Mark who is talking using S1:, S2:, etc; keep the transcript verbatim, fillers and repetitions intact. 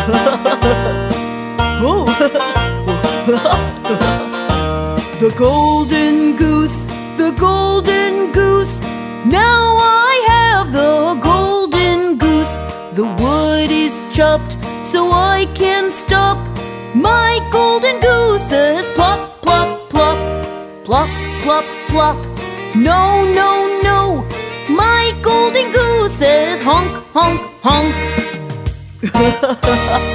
S1: Oh. The golden goose, the golden goose. Now I have the golden goose. The wood is chopped so I can stop. My golden goose says plop, plop, plop. Plop, plop, plop. No, no, no. My golden goose says honk, honk, honk.